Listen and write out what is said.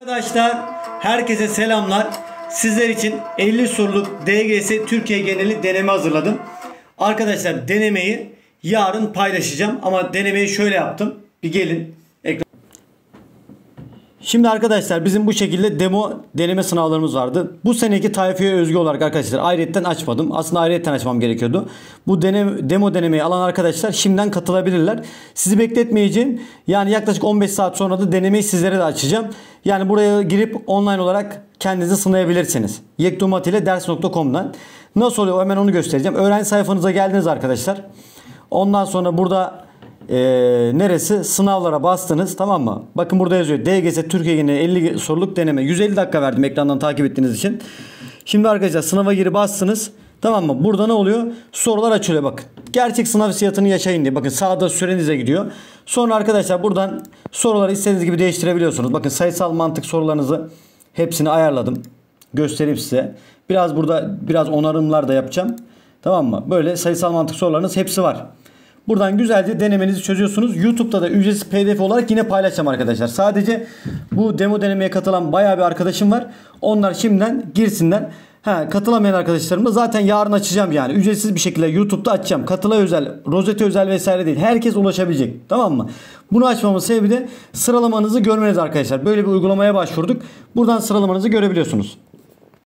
Arkadaşlar herkese selamlar. Sizler için 50 soruluk DGS Türkiye geneli deneme hazırladım. Arkadaşlar denemeyi yarın paylaşacağım ama denemeyi şöyle yaptım. Bir gelin ekran. Şimdi arkadaşlar bizim bu şekilde demo deneme sınavlarımız vardı. Bu seneki tayfaya özgü olarak arkadaşlar ayrıyetten açmadım. Aslında ayrıyetten açmam gerekiyordu. Bu demo denemeyi alan arkadaşlar şimdiden katılabilirler. Sizi bekletmeyeceğim. Yani yaklaşık 15 saat sonra da denemeyi sizlere de açacağım. Yani buraya girip online olarak kendinizi sınayabilirsiniz. yektumat.ders.com'dan. Nasıl oluyor hemen onu göstereceğim. Öğrenci sayfanıza geldiniz arkadaşlar. Ondan sonra burada neresi? Sınavlara bastınız, tamam mı? Bakın burada yazıyor. DGS Türkiye geneli 50 soruluk deneme. 150 dakika verdim ekrandan takip ettiğiniz için. Şimdi arkadaşlar sınava geri bastınız. Tamam mı? Burada ne oluyor? Sorular açılıyor bakın. Gerçek sınav hissiyatını yaşayın diye. Bakın sağda sürenize gidiyor. Sonra arkadaşlar buradan soruları istediğiniz gibi değiştirebiliyorsunuz. Bakın sayısal mantık sorularınızı hepsini ayarladım. Göstereyim size. Biraz onarımlar da yapacağım. Tamam mı? Böyle sayısal mantık sorularınız hepsi var. Buradan güzelce denemenizi çözüyorsunuz. YouTube'da da ücretsiz PDF olarak yine paylaşacağım arkadaşlar. Sadece bu demo denemeye katılan bayağı bir arkadaşım var. Onlar şimdiden girsinler. Katılamayan arkadaşlarım da zaten yarın açacağım yani. Ücretsiz bir şekilde YouTube'da açacağım. Katıla özel, rozete özel vesaire değil. Herkes ulaşabilecek. Tamam mı? Bunu açmamın sebebi de sıralamanızı görmeniz arkadaşlar. Böyle bir uygulamaya başvurduk. Buradan sıralamanızı görebiliyorsunuz.